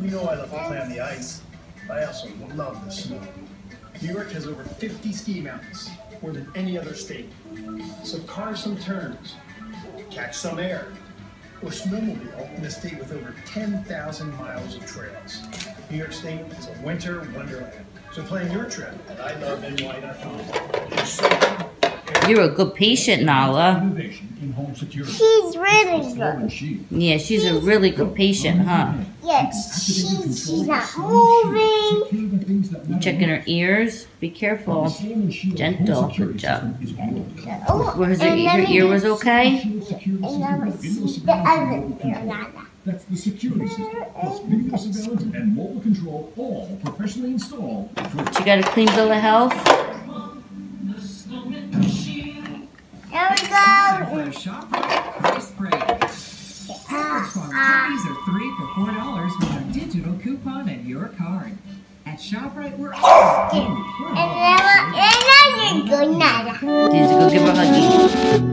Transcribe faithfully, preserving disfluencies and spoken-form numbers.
You know I love to play on the ice. I also love the snow. New York has over fifty ski mountains, more than any other state. So carve some turns, catch some air, or snowmobile in a state with over ten thousand miles of trails. New York State is a winter wonderland. So plan your trip at I love N Y dot com. You're a good patient, Nala. She's really good. Yeah, she's a really good patient, huh? Yes, she's, she's not moving. You checking her ears? Be careful. Gentle. Good job. Oh, Was her, her ear was okay? And now it's the other ear, Nana. That's the security system, plus video surveillance and mobile control, all professionally installed. She got a clean bill of health? Here we go. For a ShopRite price break. Cookies are three for four dollars with a digital coupon and your card. At ShopRite, we're all And now, and now you're good, Nana. Did you go give her a huggy?